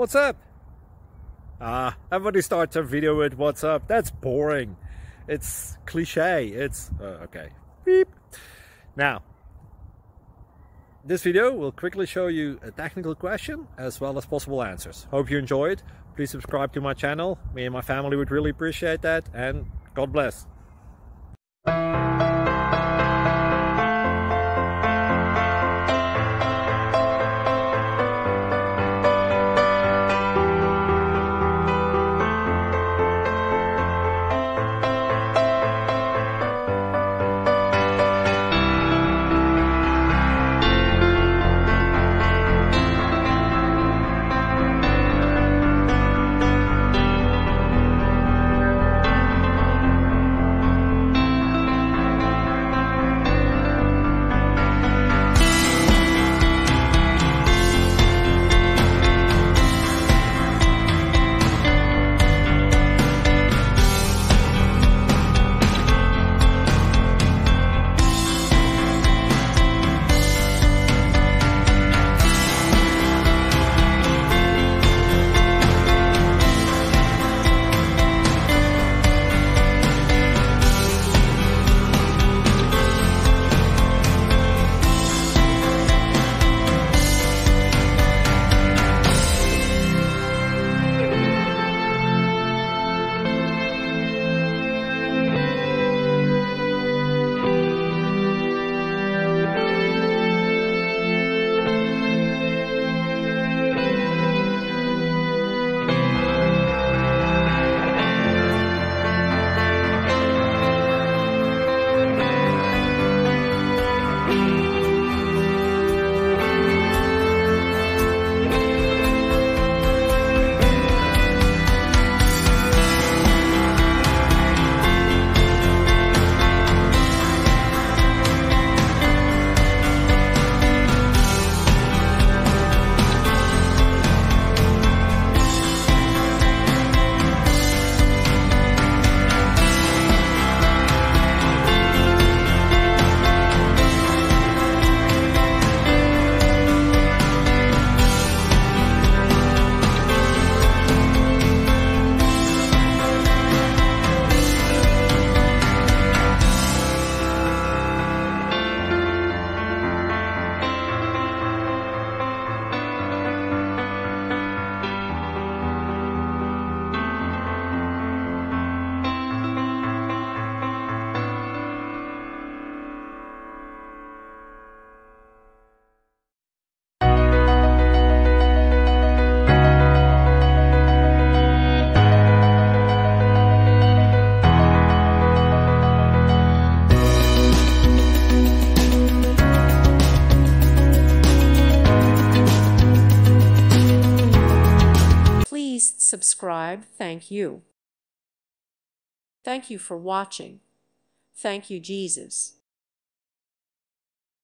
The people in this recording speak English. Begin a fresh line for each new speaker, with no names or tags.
What's up? Everybody starts a video with what's up. That's boring. It's cliche. It's okay. Beep. Now, this video will quickly show you a technical question as well as possible answers. Hope you enjoyed. Please subscribe to my channel. Me and my family would really appreciate that, and God bless.
Subscribe. Thank you. Thank you for watching. Thank you, Jesus.